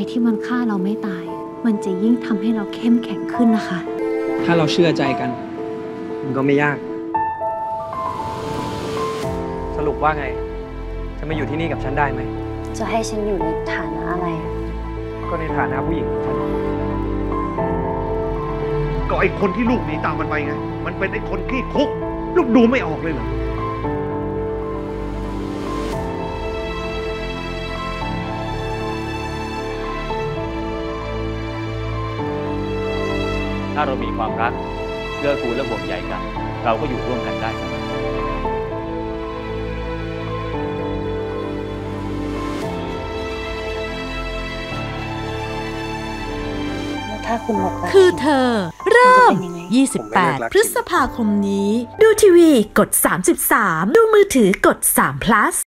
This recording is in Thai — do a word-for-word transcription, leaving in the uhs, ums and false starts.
ที่มันฆ่าเราไม่ตายมันจะยิ่งทำให้เราเข้มแข็งขึ้นนะคะถ้าเราเชื่อใจกันมันก็ไม่ยากสรุปว่าไงจะมาอยู่ที่นี่กับฉันได้ไหมจะให้ฉันอยู่ในฐานะอะไรก็ในฐานะผู้หญิงฉันก็ไอ้คนที่ลูกหนีตามมันไปไงมันเป็นไอ้คนขี้คุกลูกดูไม่ออกเลยเหรอถ้าเรามีความรักเกื้อกูลและห่วงใยกันเราก็อยู่ร่วมกันได้เสมอถ้าคุณหมดคือเธอเริ่มยี่สิบแปดพฤษภาคมนี้ดูทีวีกดสามสิบสามดูมือถือกดสาม plus